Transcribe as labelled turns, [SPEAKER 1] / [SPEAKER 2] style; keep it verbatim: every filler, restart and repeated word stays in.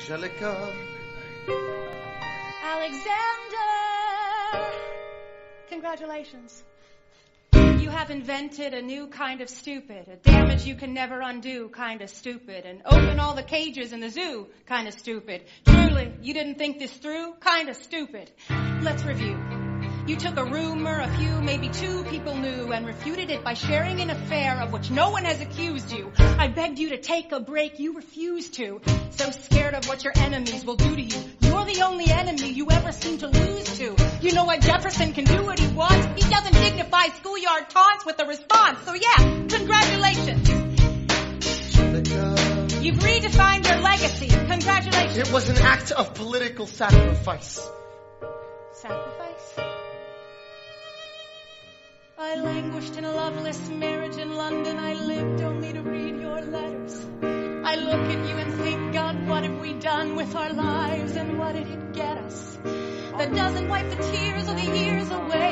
[SPEAKER 1] Angelica.
[SPEAKER 2] Alexander. Congratulations. You have invented a new kind of stupid, a damage you can never undo kind of stupid, and open all the cages in the zoo kind of stupid. Truly, you didn't think this through kind of stupid. Let's review. You took a rumor a few, maybe two people knew, and refuted it by sharing an affair of which no one has accused you. I begged you to take a break, you refused to. So scared of what your enemies will do to you. You're the only enemy you ever seem to lose to. You know what, Jefferson can do what he wants. He doesn't dignify schoolyard taunts with a response. So yeah, congratulations.
[SPEAKER 1] Angelica.
[SPEAKER 2] You've redefined your legacy. Congratulations.
[SPEAKER 1] It was an act of political sacrifice.
[SPEAKER 2] Sacrifice? I languished in a loveless marriage in London. I lived only to read your letters. I look at you and think, God, what have we done with our lives, and what did it get us? That doesn't wipe the tears of the years away.